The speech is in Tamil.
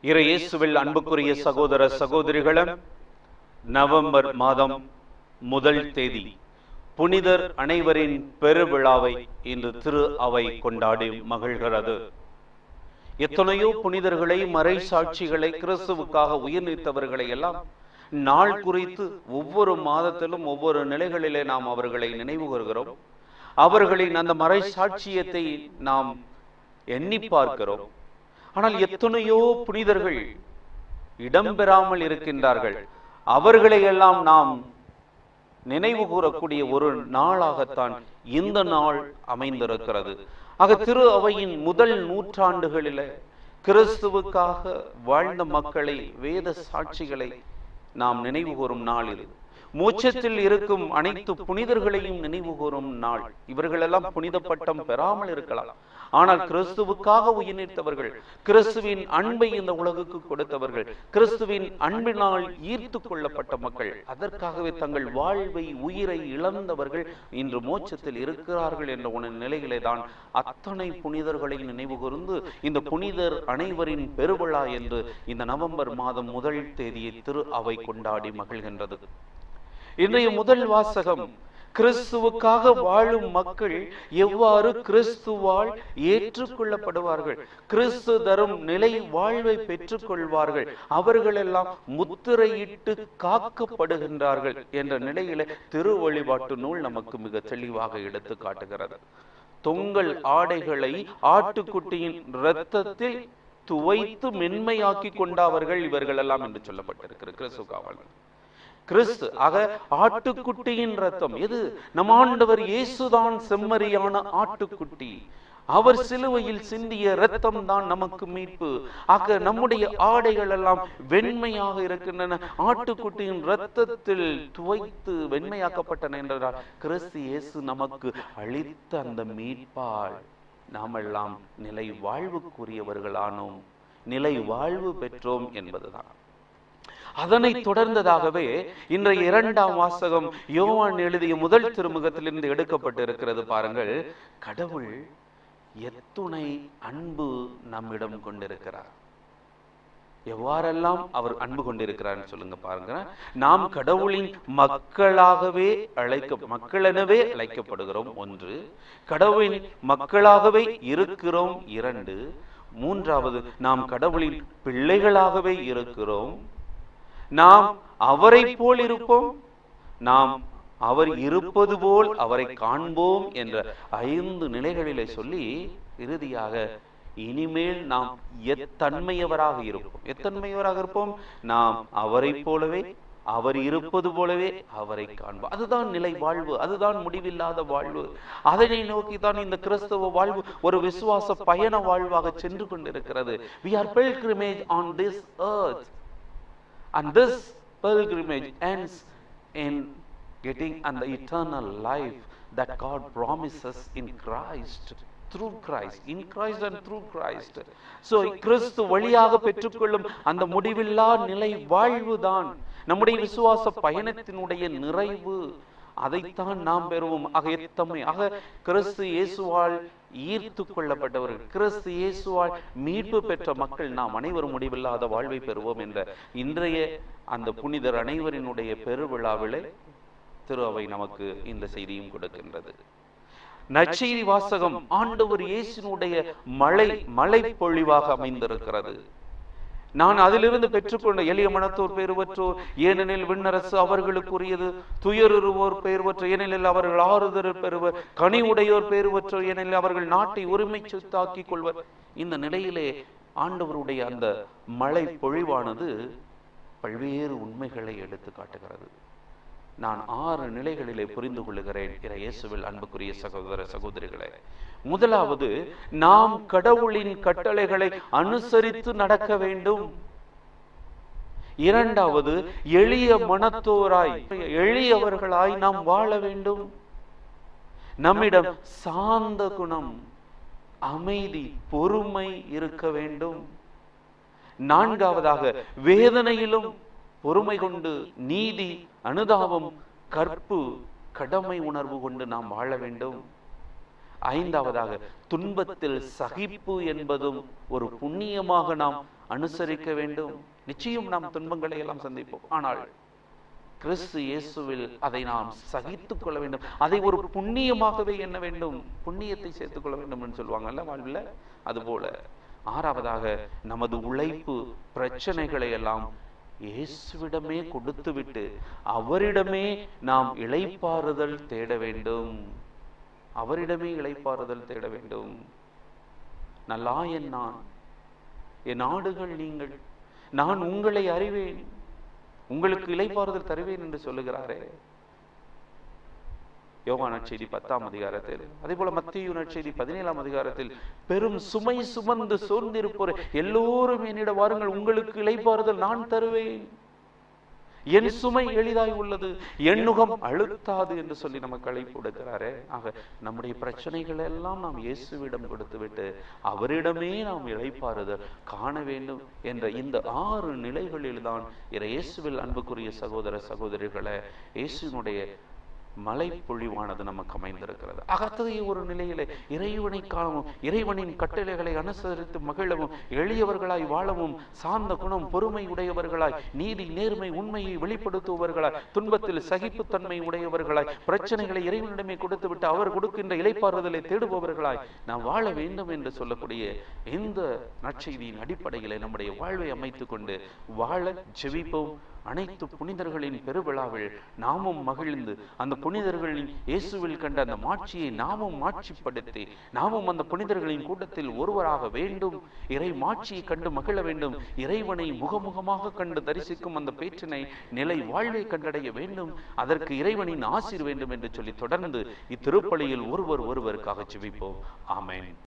இறை இயேசுவில் அன்புக்குரிய சகோதர சகோதரிகளும், நவம்பர் மாதம் முதல் தேதி புனிதர் அனைவரின் பெருவிழாவை இன்று திரு அவை கொண்டாடி மகிழ்கிறது. எத்தனையோ புனிதர்களை, மறை சாட்சிகளை, கிறிஸ்துவுக்காக உயிர் நீத்தவர்களை எல்லாம் நாள் குறித்து ஒவ்வொரு மாதத்திலும் ஒவ்வொரு நிலைகளிலே நாம் அவர்களை நினைவு கூறுகிறோம். அவர்களின் அந்த மறை சாட்சியத்தை நாம் எண்ணி பார்க்கிறோம். ஆனால் எத்தனையோ புனிதர்கள் இடம்பெறாமல் இருக்கின்றார்கள். அவர்களை எல்லாம் நாம் நினைவு கூறக்கூடிய ஒரு நாளாகத்தான் இந்த நாள் அமைந்திருக்கிறது. ஆக திரு அவையின் முதல் நூற்றாண்டுகளில் கிறிஸ்துவுக்காக வாழ்ந்த மக்களை, வேத சாட்சிகளை நாம் நினைவு கூறும் நாள் இது. மோட்சத்தில் இருக்கும் அனைத்து புனிதர்களையும் நினைவு கூறும் நாள். இவர்களெல்லாம் புனித பட்டம் பெறாமல் இருக்கலாம், ஆனால் கிறிஸ்துவுக்காக உயிர் நீத்தவர்கள், கிறிஸ்துவின் அன்பை இந்த உலகுக்கு கொடுத்தவர்கள், கிறிஸ்துவின் அன்பினால் ஈர்த்து கொள்ளப்பட்ட மக்கள், அதற்காகவே தங்கள் வாழ்வை, உயிரை இழந்தவர்கள் இன்று மோட்சத்தில் இருக்கிறார்கள் என்ற ஒரு நிலையிலே தான் அத்தனை புனிதர்களை நினைவு கூர்ந்து இந்த புனிதர் அனைவரின் பெருவிழா என்று இந்த நவம்பர் மாதம் முதல் தேதியை திரு அவை கொண்டாடி மகிழ்கின்றது. இன்றைய முதல் வாசகம், கிறிஸ்துவுக்காக வாழும் மக்கள் எவ்வாறு கிறிஸ்துவால் ஏற்றுக்கொள்ளப்படுவார்கள், கிறிஸ்து தரும் நிலை வாழ்வை பெற்றுக் கொள்வார்கள், அவர்களெல்லாம் முத்திரையிட்டு காக்கப்படுகின்றார்கள் என்ற நிலையில திரு வழிபாட்டு நூல் நமக்கு மிக தெளிவாக எடுத்து காட்டுகிறது. தொங்கல் ஆடைகளை ஆட்டுக்குட்டியின் இரத்தத்தில் துவைத்து மென்மையாக்கி கொண்டவர்கள் இவர்களெல்லாம் என்று சொல்லப்பட்டிருக்கிறது. கிறிஸ்து காவலர்கள், கிறிஸ்து ஆக ஆட்டுக்குட்டியின் ரத்தம் எது? நம் ஆண்டவர் இயேசுதான் செம்மறியான ஆட்டுக்குட்டி. அவர் சிலுவையில் சிந்திய இரத்தம் தான் நமக்கு மீட்பு. ஆக நம்முடைய ஆடைகள் எல்லாம் வெண்மையாக இருக்கின்றன, ஆட்டுக்குட்டியின் இரத்தத்தில் துவைத்து வெண்மையாக்கப்பட்டன என்றால் கிறிஸ்து இயேசு நமக்கு அளித்த அந்த மீட்பால் நாம் எல்லாம் நிலை வாழ்வுக்குரியவர்களானோம், நிலை வாழ்வு பெற்றோம் என்பதுதான். அதனை தொடர்ந்ததாகவே இன்றைய இரண்டாம் வாசகம் யோவான் எழுதிய முதல் திருமுகத்திலிருந்து எடுக்கப்பட்டிருக்கிறது. பாருங்கள், கடவுள் எத்துணை அன்பு நம்மிடம் கொண்டிருக்கிறார், எவ்வாறெல்லாம் அவர் அன்பு கொண்டிருக்கிறார் சொல்லுங்க. பாருங்க, நாம் கடவுளின் மக்களாகவே மக்களெனவே அழைக்கப்படுகிறோம். 1, கடவுளின் மக்களாகவே இருக்கிறோம். 2, மூன்றாவது, நாம் கடவுளின் பிள்ளைகளாகவே இருக்கிறோம். நாம் அவரை போல் இருப்போம், நாம் அவர் இருப்பது போல் அவரை காண்போம் என்ற 5 நிலைகளிலே சொல்லி இறுதியாக இனிமேல் நாம் எத்தன்மையவராக இருப்போம். எத்தன்மையவராக இருப்போம்? நாம் அவரை போலவே, அவர் இருப்பது போலவே அவரை காண்போம். அதுதான் நிலை வாழ்வு, அதுதான் முடிவில்லாத வாழ்வு. அதனை நோக்கித்தான் இந்த கிறிஸ்தவ வாழ்வு ஒரு விசுவாச பயண வாழ்வாக சென்று கொண்டிருக்கிறது. We are pilgrimage on this earth, and this pilgrimage ends in getting an eternal life that God promises in Christ, through Christ, in Christ and through Christ. So கிறிஸ்து வழியாக பெற்றுக்கொள்ளும் அந்த முடிவில்லா நிலை வாழ்வுதான் நம்முடைய விசுவாச பயணத்தினுடைய நிறைவு. அதைத்தான் நாம் பெறுவோம். ஆக கிறிஸ்து இயேசுவால் ஈர்த்து கொள்ளப்பட்டவர்கள், கிறிஸ்து இயேசுவால் மீட்பு பெற்ற மக்கள் நாம் அனைவரும் முடிவில்லாத வாழ்வை பெறுவோம் என்ற இன்றைய அந்த புனிதர் அனைவரினுடைய பெருவிழாவிலே திரு அவை நமக்கு இந்த செய்தியும் கொடுக்கின்றது. நற்செய்தி வாசகம் ஆண்டவர் இயேசுனுடைய மழை பொழிவாக அமைந்திருக்கிறது. நான் அதிலிருந்து பெற்றுக்கொண்ட எளிய மனத்தோர் பேறுவற்றோர், ஏனெனில் விண்ணரசு அவர்களுக்குரியது. துயருவோர் பேறுவற்றோர், ஏனெனில் அவர்கள் ஆறுதல் பெறுவர். கனி உடையோர் பேறுவற்றோர், ஏனெனில் அவர்கள் நாட்டை உரிமை சொத்தாக்கிக் கொள்வர். இந்த நிலையிலே ஆண்டவருடைய அந்த மழை பொழிவானது பல்வேறு உண்மைகளை எடுத்து காட்டுகிறது. நான் 6 நிலைகளிலே புரிந்து கொள்ளுகிறேன் இயேசுவில் அன்புக்குரிய சகோதர சகோதரிகளே. முதலாவது, நாம் கடவுளின் கட்டளைகளை அனுசரித்து நடக்க வேண்டும். இரண்டாவது, எளிய மனத்தோராய், எளியவர்களாய் நாம் வாழ வேண்டும். நம்மிடம் சாந்த குணம், அமைதி, பொறுமை இருக்க வேண்டும். நான்காவதாக, வேதனையிலும் பொறுமை கொண்டு நீதி, அனுதாபம், கற்பு, கடமை உணர்வு கொண்டு நாம் வாழ வேண்டும். ஐந்தாவதாக, துன்பத்தில் சகிப்பு என்பதும் ஒரு புண்ணியமாக நாம் அனுசரிக்க வேண்டும். நிச்சயம் நாம் துன்பங்களை எல்லாம் சந்திப்போம். ஆனால் கிறிஸ்து இயேசுவில் அதை நாம் சகித்துக் கொள்ள வேண்டும். அதை ஒரு புண்ணியமாகவே எண்ண வேண்டும். புண்ணியத்தை சேர்த்துக் கொள்ள வேண்டும் என்று சொல்லுவாங்கல்ல வாழ்வில். அதுபோல ஆறாவதாக நமது உழைப்பு பிரச்சனைகளை எல்லாம் இயேசுவிடமே கொடுத்து விட்டு அவரிடமே நாம் இளைப்பாறுதல் தேட வேண்டும். அவரிடமே இளைப்பாறுதல் தேட வேண்டும். நல்லாயன் நான், என் ஆடுகள் நீங்கள், நான் உங்களை அறிவேன், உங்களுக்கு இளைப்பாறுதல் தருவேன் என்று சொல்லுகிறாரே. யோவான் நற்செய்தி 10ஆம் அதிகாரத்தில், அதே போல மத்தேயு நற்செய்தி 17ஆம் அதிகாரத்தில், பெரும் சுமை சுமந்து சோர்ந்திருப்போர் எல்லோரும் என்னிடம் வாருங்கள், உங்களுக்கு இளைப்பாறுதல் நான் தருவேன், என் சுமை எளிதாய் உள்ளது, என் நுகம் அழுத்தாது என்று சொல்லி நமக்கு அழைப்பு கொடுக்கிறாரே. ஆக நம்முடைய பிரச்சனைகள் எல்லாம் நாம் இயேசுவிடம் கொடுத்து விட்டு அவரிடமே நாம் இளைப்பாறுதல் காண வேண்டும் என்ற இந்த 6 நிலைகளில் தான் இயேசுவில் அன்புக்குரிய சகோதர சகோதரிகளை இயேசுவினுடைய மலை பொழிவானது நமக்கு அமைந்திருக்கிறது. அகத்ததைய ஒரு நிலையிலே இறைவனை காணவும், இறைவனின் கட்டளைகளை அனுசரித்து மகிழவும், எளியவர்களாய் வாழவும், சார்ந்த குணம் பொறுமை உடையவர்களாய், நீதி நேர்மை உண்மையை வெளிப்படுத்துபவர்களாய், துன்பத்தில் சகிப்புத்தன்மை உடையவர்களாய், பிரச்சனைகளை இறைவனிடமே கொடுத்து விட்டு அவர் கொடுக்கின்ற இளைப்பாறுதலை தேடுபவர்களாய் நாம் வாழ வேண்டும் என்று சொல்லக்கூடிய இந்த நற்செய்தியின் அடிப்படையிலே நம்முடைய வாழ்வை அமைத்துக் கொண்டு வாழ ஜெபிப்போம். அனைத்து புனிதர்களின் பெருவிழாவில் நாமும் மகிழ்ந்து அந்த புனிதர்களின் இயேசுவில் கண்ட அந்த மாட்சியை நாமும் மாட்சிப்படுத்தி நாமும் அந்த புனிதர்களின் கூட்டத்தில் ஒருவராக வேண்டும். இறை மாட்சியை கண்டு மகிழ வேண்டும். இறைவனை முகமுகமாக கண்டு தரிசிக்கும் அந்த பேற்றினை நிலை வாழ்வை கண்டடைய வேண்டும். அதற்கு இறைவனின் ஆசீர் வேண்டும் என்று சொல்லி தொடர்ந்து இத்திருப்பலியில் ஒருவருக்காக ஜெபிப்போம். ஆமென்.